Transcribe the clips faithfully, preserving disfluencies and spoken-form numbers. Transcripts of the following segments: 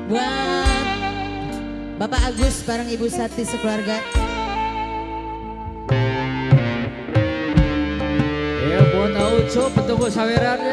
Buat Bapak Agus bareng Ibu Sati sekeluarga. Ya buat tahu cok petunggu sawerannya.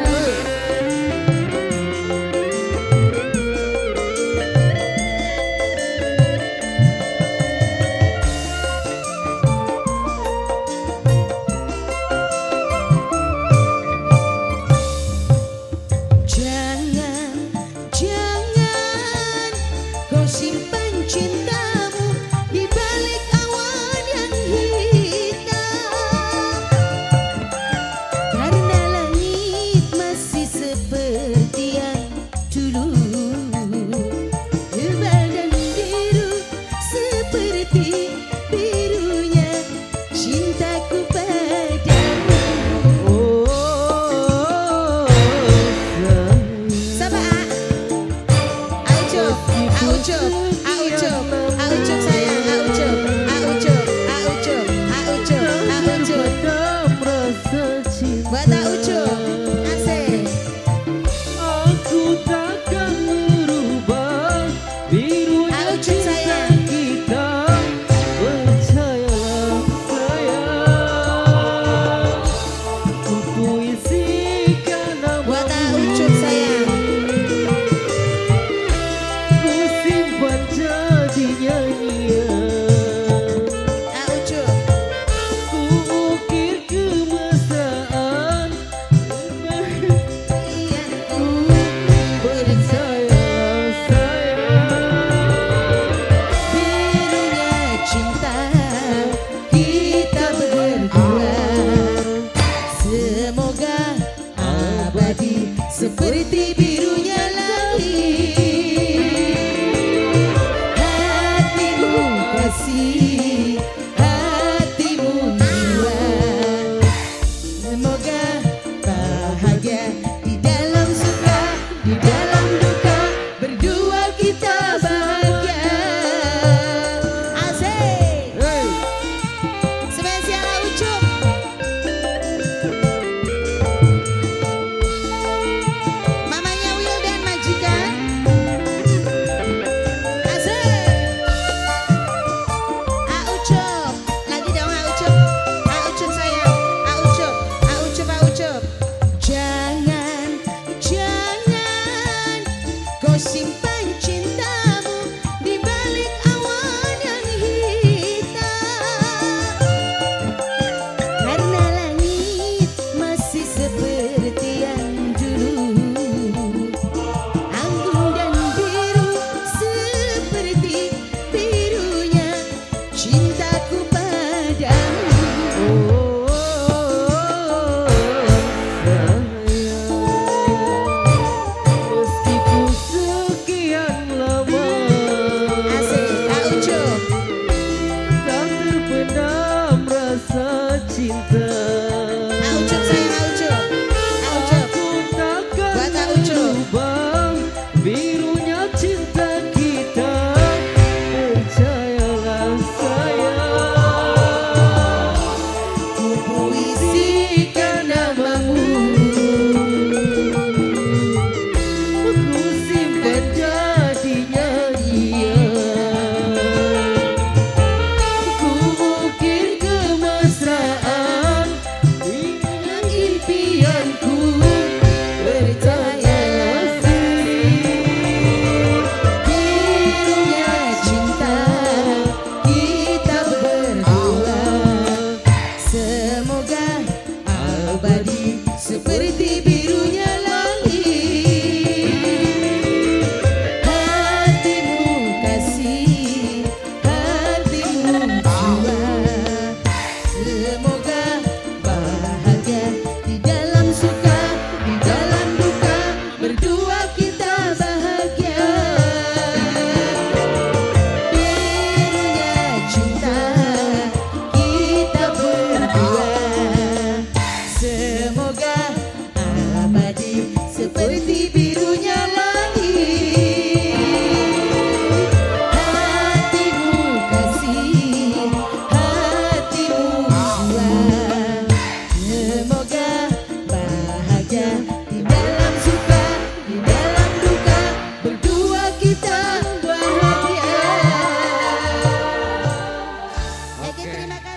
Simpan cintamu di balik awan yang hitam, karena langit masih seperti yang dulu, tebal dan biru seperti birunya cintaku padamu. Oh, sama Aucup, Aucup, Aucup, Aucup sayang, Aucup, Aucup, Aucup, Aucup, Aucup. Buat Aucup, asik. Aku takkan merubah birunya cinta kita, percayalah sayang. Ku puisikan nama buat Aucup sayang. Jadi nyanyian Aucup, ku ukir kemesraan impianku percaya sayang. Birunya cinta kita berdua, semoga abadi seperti birunya langit. Hatimu jiwa, semoga bahagia di dalam suka, di dalam duka, berdua kita bahagia. Asik, hey. Spesial Aucup. Mamanya Will dan majikan. Lagi dong Aucup, Aucup sayang, Aucup, Aucup, Aucup. Jangan, jangan kau simpan cintamu di balik awan yang hitam, karena langit masih seperti yang dulu, anggun dan biru seperti birunya cintaku padamu. Oh, sayang, meskipun sekian lama Asik, Aucup. tak terpendam rasa cinta. Aucup sayang, Aucup, Aucup. Aku takkan Buat Aucup. merubah birunya cinta kita, percayalah sayang. Ku puisikan namamu, Ku simpan jadi nyanyian. ku ukir kemesraan dengan impianku, percayalah birunya cinta kita berdua, semoga abadi seperti birunya langit. Hatimu kasih, hatimu jiwa, semoga bahagia di dalam suka, di dalam duka, berdua kita bahagia. Birunya cinta kita berdua, semoga abadi seperti birunya langit. Hatimu kasih, hatimu jiwa, semoga bahagia di dalam suka, di dalam duka, berdua kita Oke, terima kasih.